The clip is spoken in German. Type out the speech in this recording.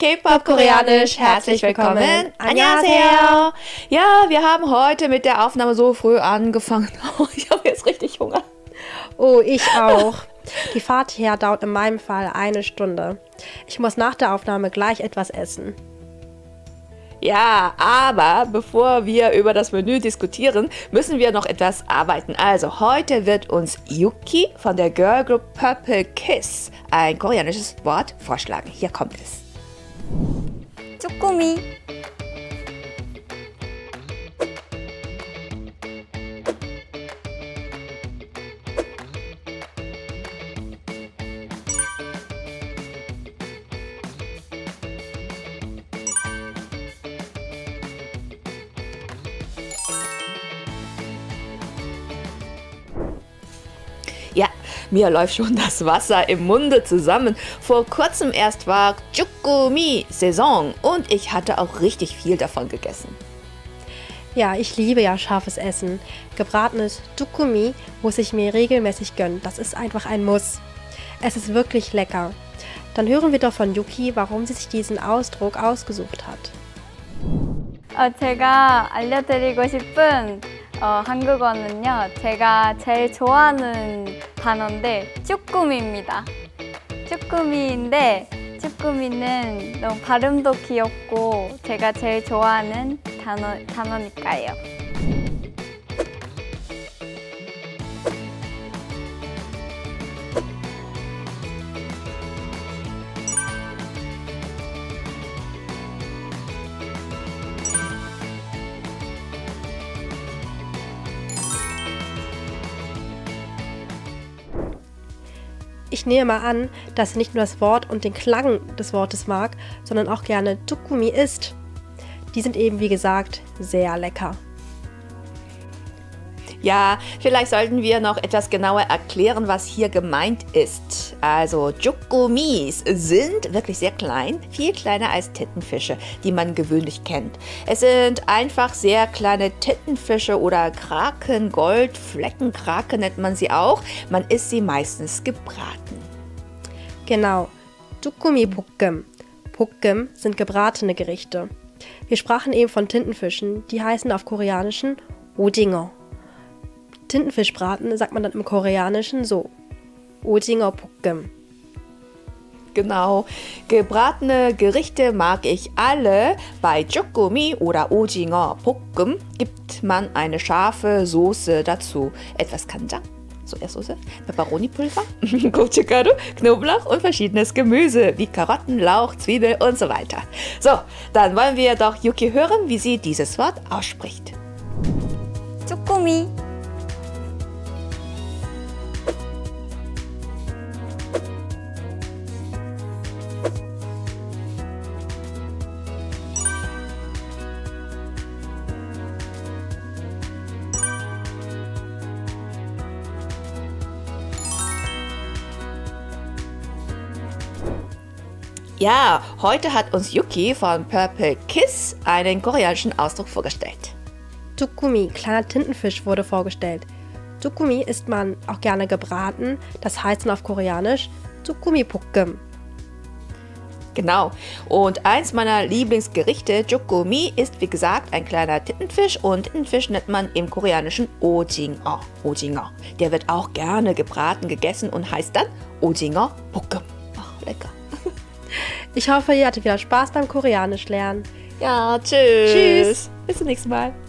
K-Pop Koreanisch, herzlich willkommen. Annyeonghaseyo. Ja, wir haben heute mit der Aufnahme so früh angefangen. Oh, ich habe jetzt richtig Hunger. Oh, ich auch. Die Fahrt hierher dauert in meinem Fall 1 Stunde. Ich muss nach der Aufnahme gleich etwas essen. Ja, aber bevor wir über das Menü diskutieren, müssen wir noch etwas arbeiten. Also heute wird uns Yuki von der Girlgroup Purple Kiss ein koreanisches Wort vorschlagen. Hier kommt es. 쪼꼬미. Ja, mir läuft schon das Wasser im Munde zusammen. Vor kurzem erst war Jukumi-Saison und ich hatte auch richtig viel davon gegessen. Ja, ich liebe ja scharfes Essen. Gebratenes Jukumi muss ich mir regelmäßig gönnen. Das ist einfach ein Muss. Es ist wirklich lecker. Dann hören wir doch von Yuki, warum sie sich diesen Ausdruck ausgesucht hat. 제가 알려드리고 싶은 한국어는요. 제가 제일 좋아하는 단어인데 쭈꾸미입니다. 쭈꾸미인데 쭈꾸미는 너무 발음도 귀엽고 제가 제일 좋아하는 단어니까요. Ich nehme mal an, dass sie nicht nur das Wort und den Klang des Wortes mag, sondern auch gerne Jukumi isst. Die sind eben, wie gesagt, sehr lecker. Ja, vielleicht sollten wir noch etwas genauer erklären, was hier gemeint ist. Also Jukumis sind wirklich sehr klein, viel kleiner als Tintenfische, die man gewöhnlich kennt. Es sind einfach sehr kleine Tintenfische oder Kraken, Goldfleckenkraken nennt man sie auch. Man isst sie meistens gebraten. Genau, Jukumi Pukkim. Pukkim sind gebratene Gerichte. Wir sprachen eben von Tintenfischen, die heißen auf Koreanischen Ojingo. Tintenfischbraten sagt man dann im Koreanischen so, Ojingo Pukkim. Genau, gebratene Gerichte mag ich alle. Bei Jukumi oder Ojingo Pukkim gibt man eine scharfe Soße dazu. Etwas Kanjang, Sojasauce, Peperonipulver, Gochugaru, Knoblauch und verschiedenes Gemüse wie Karotten, Lauch, Zwiebel und so weiter. So, dann wollen wir doch Yuki hören, wie sie dieses Wort ausspricht. 쪼꼬미. Ja, heute hat uns Yuki von Purple Kiss einen koreanischen Ausdruck vorgestellt. Jukumi, kleiner Tintenfisch, wurde vorgestellt. Jukumi isst man auch gerne gebraten, das heißt dann auf Koreanisch Jukumi Pukkim. Genau, und eins meiner Lieblingsgerichte, Jukumi, ist wie gesagt ein kleiner Tintenfisch und Tintenfisch nennt man im Koreanischen Ojingo. Ojingo. Der wird auch gerne gebraten, gegessen und heißt dann Ojingo Pukkim. Ach, lecker. Ich hoffe, ihr hattet wieder Spaß beim Koreanisch lernen. Ja, tschüss. Tschüss. Bis zum nächsten Mal.